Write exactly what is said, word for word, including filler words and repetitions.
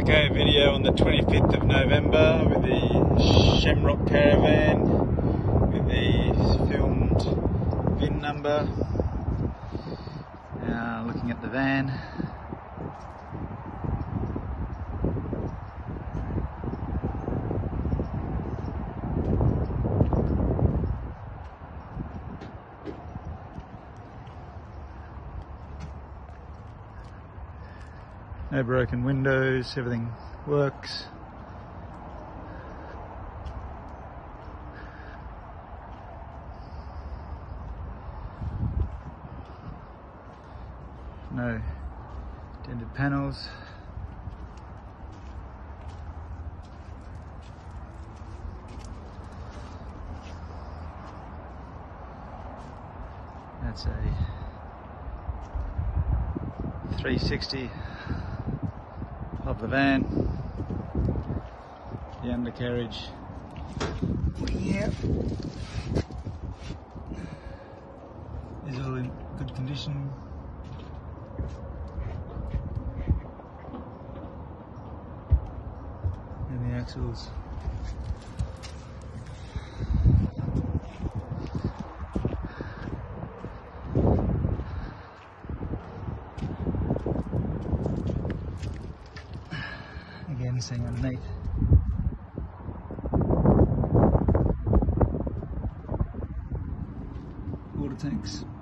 Okay, video on the twenty-fifth of November with the Shamrock caravan with the filmed V I N number. Now looking at the van. No broken windows, everything works. No dented panels. That's a three sixty of the van. The undercarriage here is all in good condition. And the axles. Again, seeing underneath. Water tanks.